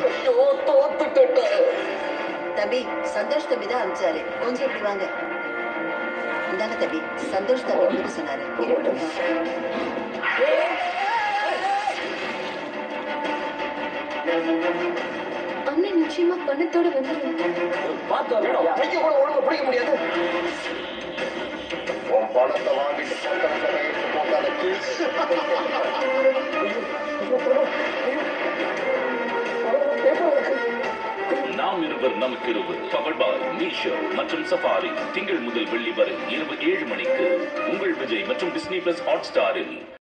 ஐயோ தோத்துட்டேன். தம்பி சந்தோஷ் தம்பி தான் அனுப்பிச்சாரு, கொஞ்சம் இப்படி வாங்க. இந்தாங்க தம்பி, சந்தோஷ் தம்பி உங்களுக்கு சொன்னாரு. அண்ணன் நிச்சயமா பணத்தோட வந்துருவேன். பார்த்து கையை கூட ஒழுங்கு பிடிக்க முடியாது. உன் பணத்தை வாங்கிட்டு போகாத கீழ். நாம் இருவர் நமக்கு இருவர் பவர் பாய் மீஷோ மற்றும் சஃபாரி திங்கள் முதல் வெள்ளி வரை இரவு 7 மணிக்கு உங்கள் விஜய் மற்றும் டிஸ்னி பிளஸ் ஹாட் ஸ்டாரில்.